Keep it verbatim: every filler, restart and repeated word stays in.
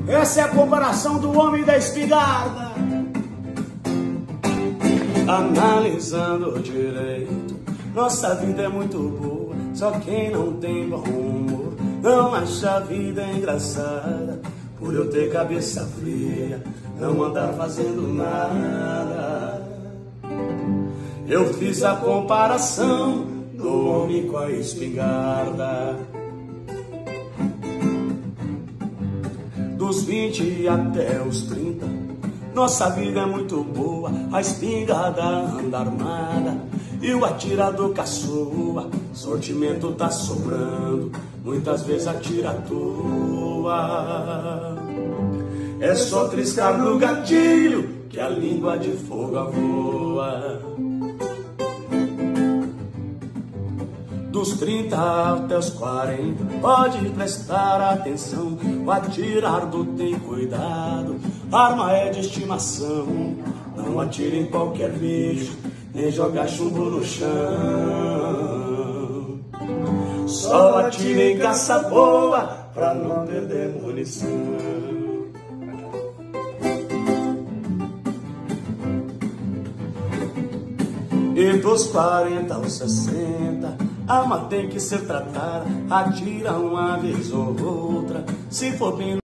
Essa é a comparação do homem da espingarda. Analisando direito, nossa vida é muito boa. Só quem não tem bom humor não acha a vida engraçada. Por eu ter cabeça fria, não andar fazendo nada. Eu fiz a comparação do homem com a espingarda. Dos vinte até os trinta, nossa vida é muito boa. A espingarda anda armada e o atirador caçoa. Sortimento tá sobrando, muitas vezes atira à toa. É só triscar no gatilho que a língua de fogo voa. Dos trinta até os quarenta, pode prestar atenção. O atirador tem cuidado, arma é de estimação. Não atire em qualquer bicho, nem jogar chumbo no chão. Só atire em caça boa, pra não perder munição. E dos quarenta aos sessenta, a arma tem que ser tratada. Atira uma vez ou outra, se for bem